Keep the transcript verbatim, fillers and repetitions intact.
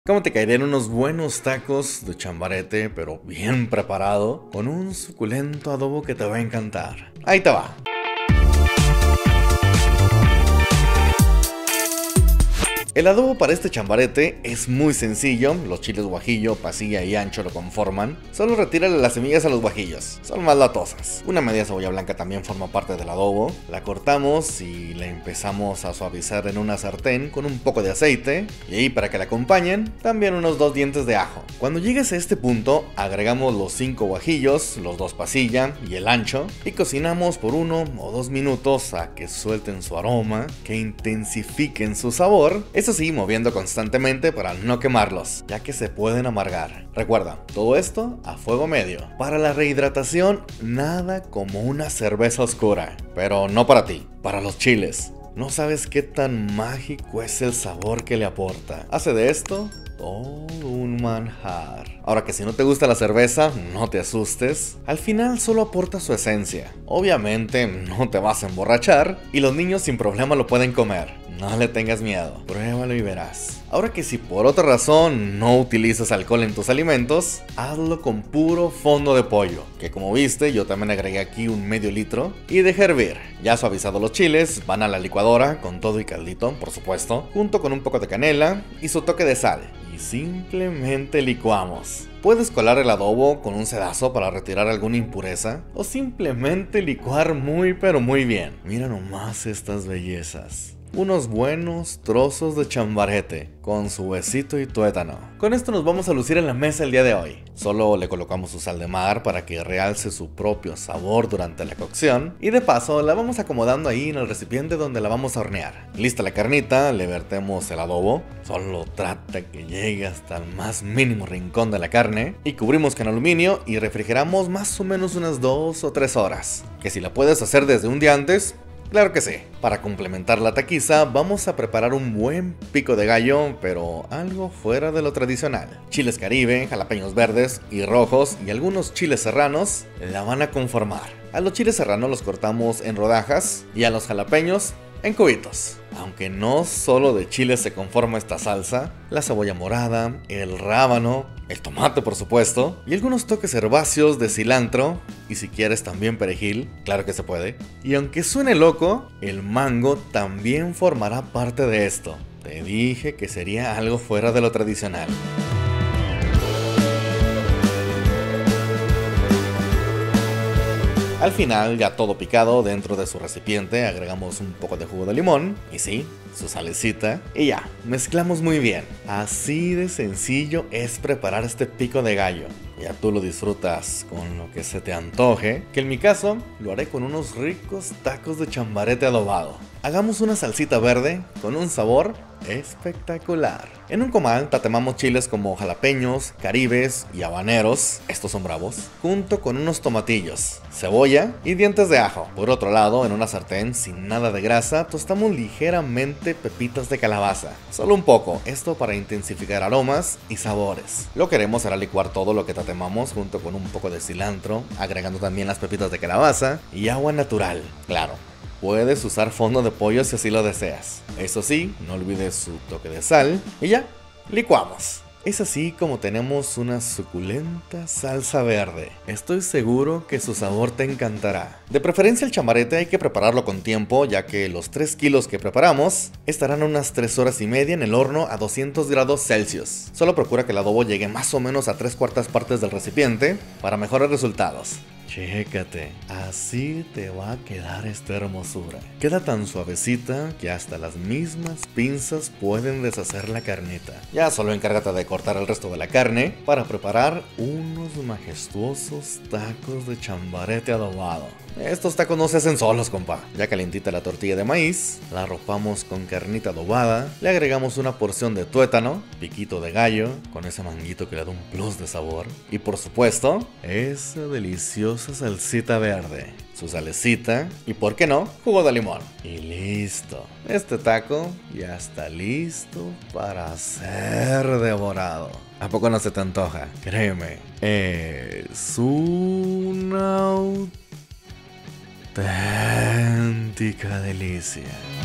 ¿Cómo te caerían unos buenos tacos de chambarete, pero bien preparado, con un suculento adobo que te va a encantar? Ahí te va. El adobo para este chambarete es muy sencillo, los chiles guajillo, pasilla y ancho lo conforman. Solo retírale las semillas a los guajillos, son más latosas. Una media cebolla blanca también forma parte del adobo. La cortamos y la empezamos a suavizar en una sartén con un poco de aceite. Y ahí, para que la acompañen, también unos dos dientes de ajo. Cuando llegues a este punto, agregamos los cinco guajillos, los dos pasilla y el ancho, y cocinamos por uno o dos minutos a que suelten su aroma, que intensifiquen su sabor. Eso sí, moviendo constantemente para no quemarlos, ya que se pueden amargar. Recuerda, todo esto a fuego medio. Para la rehidratación, nada como una cerveza oscura. Pero no para ti, para los chiles. No sabes qué tan mágico es el sabor que le aporta. Hace de esto todo un manjar. Ahora, que si no te gusta la cerveza, no te asustes. Al final solo aporta su esencia. Obviamente no te vas a emborrachar y los niños sin problema lo pueden comer. No le tengas miedo, pruébalo y verás. Ahora, que si por otra razón no utilizas alcohol en tus alimentos, hazlo con puro fondo de pollo, que como viste yo también agregué aquí un medio litro, y dejé hervir. Ya suavizados los chiles, van a la licuadora con todo y caldito, por supuesto, junto con un poco de canela y su toque de sal, y simplemente licuamos. Puedes colar el adobo con un sedazo para retirar alguna impureza, o simplemente licuar muy pero muy bien. Mira nomás estas bellezas. Unos buenos trozos de chambarete con su huesito y tuétano. Con esto nos vamos a lucir en la mesa el día de hoy. Solo le colocamos su sal de mar para que realce su propio sabor durante la cocción, y de paso la vamos acomodando ahí en el recipiente donde la vamos a hornear. Lista la carnita, le vertemos el adobo. Solo trata que llegue hasta el más mínimo rincón de la carne, y cubrimos con aluminio y refrigeramos más o menos unas dos o tres horas. Que si la puedes hacer desde un día antes, claro que sí. Para complementar la taquiza, vamos a preparar un buen pico de gallo, pero algo fuera de lo tradicional. Chiles caribe, jalapeños verdes y rojos y algunos chiles serranos la van a conformar. A los chiles serranos los cortamos en rodajas y a los jalapeños en cubitos. Aunque no solo de chile se conforma esta salsa, la cebolla morada, el rábano, el tomate por supuesto, y algunos toques herbáceos de cilantro, y si quieres también perejil, claro que se puede. Y aunque suene loco, el mango también formará parte de esto. Te dije que sería algo fuera de lo tradicional. Al final, ya todo picado dentro de su recipiente, agregamos un poco de jugo de limón, y sí, su salecita, y ya, mezclamos muy bien. Así de sencillo es preparar este pico de gallo. Ya tú lo disfrutas con lo que se te antoje, que en mi caso lo haré con unos ricos tacos de chambarete adobado. Hagamos una salsita verde con un sabor espectacular. En un comal tatemamos chiles como jalapeños, caribes y habaneros, estos son bravos, junto con unos tomatillos, cebolla y dientes de ajo. Por otro lado, en una sartén sin nada de grasa, tostamos ligeramente pepitas de calabaza, solo un poco, esto para intensificar aromas y sabores. Lo que haremos será licuar todo lo que tatemamos junto con un poco de cilantro, agregando también las pepitas de calabaza y agua natural, claro. Puedes usar fondo de pollo si así lo deseas. Eso sí, no olvides su toque de sal y ya, licuamos. Es así como tenemos una suculenta salsa verde. Estoy seguro que su sabor te encantará. De preferencia el chambarete hay que prepararlo con tiempo, ya que los tres kilos que preparamos estarán unas tres horas y media en el horno a doscientos grados Celsius. Solo procura que el adobo llegue más o menos a tres cuartas partes del recipiente para mejores resultados. Chécate, así te va a quedar esta hermosura. Queda tan suavecita que hasta las mismas pinzas pueden deshacer la carnita. Ya solo encárgate de cortar el resto de la carne para preparar unos majestuosos tacos de chambarete adobado. Estos tacos no se hacen solos, compa. Ya calientita la tortilla de maíz, la arropamos con carnita adobada, le agregamos una porción de tuétano, piquito de gallo, con ese manguito que le da un plus de sabor, y por supuesto, esa deliciosa salsita verde, su salecita y, por qué no, jugo de limón. Y listo. Este taco ya está listo para ser devorado. ¿A poco no se te antoja? Créeme, es una auténtica delicia.